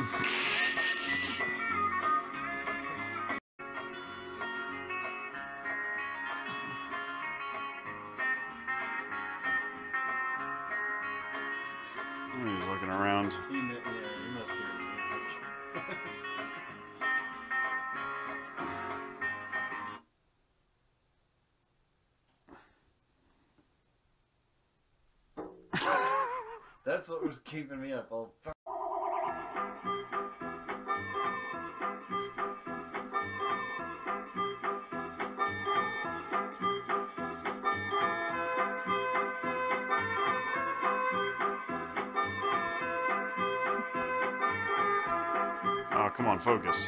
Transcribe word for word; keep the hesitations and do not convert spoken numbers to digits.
He's looking around. He, yeah, he must hear the music. That's what was keeping me up all. Oh, come on, focus.